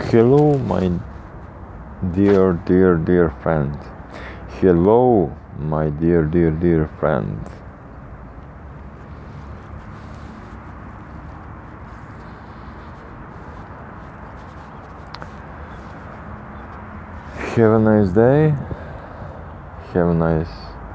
Hello, my dear friend. Hello, my dear friend. Have a nice day. Have a nice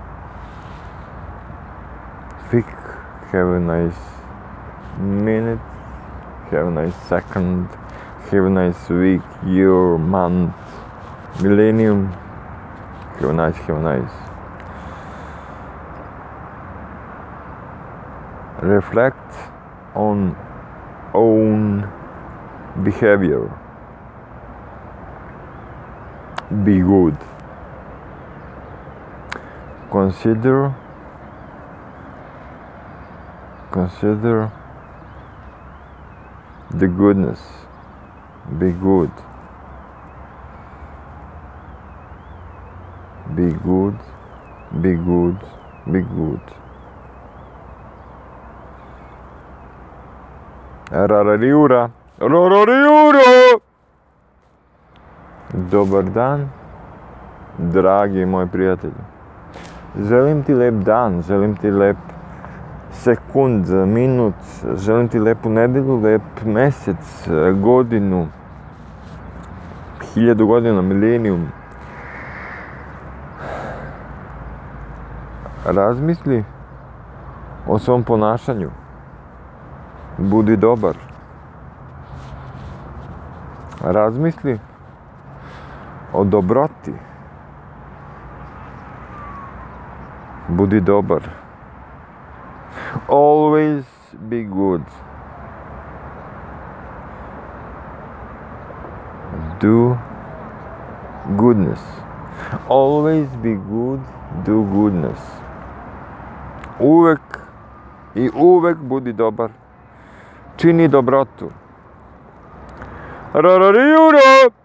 week. Have a nice minute. Have a nice second. Have a nice week, year, month, millennium. Have a nice. Reflect on own behavior. Be good. Consider the goodness. Be good. Be good. Be good. Be good. Rarariura. Rarariura. Dobar dan, dragi moj prijatelju. Želim ti lep dan, želim ti lep sekund, minut, želim ti lepu nedelju, lep mesec, godinu, 1000 godina, milenijum. Razmisli o svom ponašanju. Budi dobar. Razmisli o dobroti. Budi dobar. Always be good. Do goodness. Always be good, do goodness. Uvek budi dobar. Čini dobrotu. Rarariura!